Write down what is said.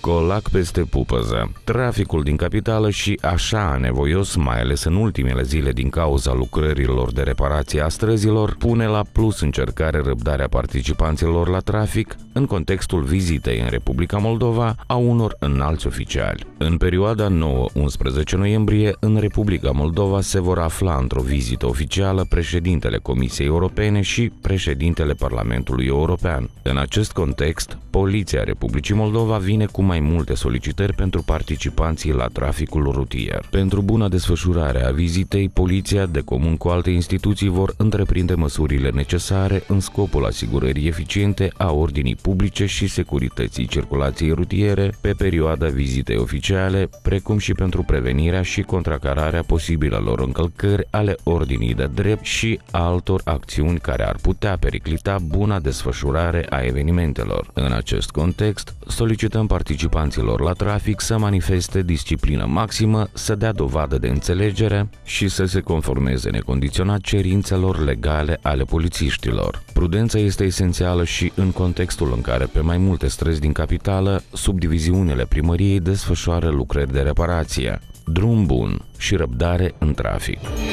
Colac peste pupăză. Traficul din capitală și așa anevoios, mai ales în ultimele zile din cauza lucrărilor de reparație a străzilor, pune la plus încercare răbdarea participanților la trafic în contextul vizitei în Republica Moldova a unor înalți oficiali. În perioada 9-11 noiembrie, în Republica Moldova se vor afla într-o vizită oficială președintele Comisiei Europene și președintele Parlamentului European. În acest context, Poliția Republicii Moldova vine cu mai multe solicitări pentru participanții la traficul rutier. Pentru buna desfășurare a vizitei, poliția, de comun cu alte instituții, vor întreprinde măsurile necesare în scopul asigurării eficiente a ordinii publice și securității circulației rutiere pe perioada vizitei oficiale, precum și pentru prevenirea și contracararea posibilelor încălcări ale ordinii de drept și altor acțiuni care ar putea periclita buna desfășurare a evenimentelor. În acest context, solicităm participanților la trafic să manifeste disciplină maximă, să dea dovadă de înțelegere și să se conformeze necondiționat cerințelor legale ale polițiștilor. Prudența este esențială și în contextul în care pe mai multe străzi din capitală, subdiviziunile primăriei desfășoară lucrări de reparație. Drum bun și răbdare în trafic.